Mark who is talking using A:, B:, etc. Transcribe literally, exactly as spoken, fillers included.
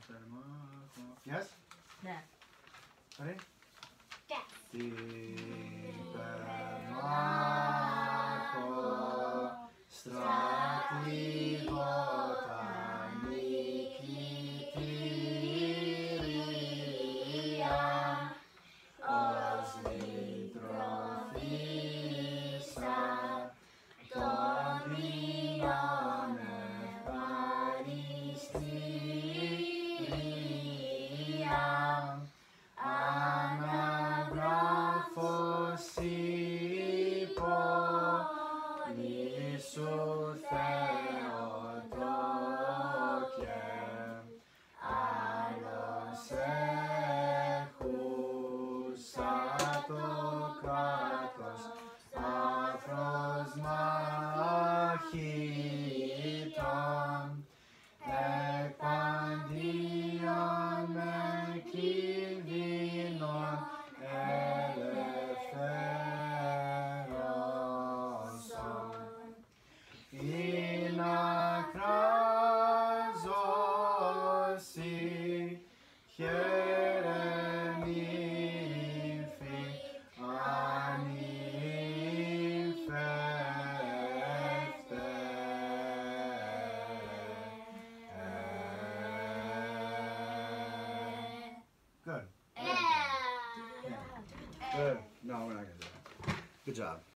A: Υπερμαχω. Yes?
B: Ναι.
A: Ready?
C: Yes.
A: Υπερμαχω στρατηγότα νικητήρια ως λυτροφήσα των δεινών ευχαριστήρια αναγράφος υπόλοι σου Θεοτόκε άλλος έχουσα το κράτος άφρος μαχητών επαντίον με κινδύνων ελευθέρωσον. Ειν ακράζωση χαίρε νύμφη ανήφευτε. Good.
C: Yeah.
A: Good. No, we're not going to do that. Good job.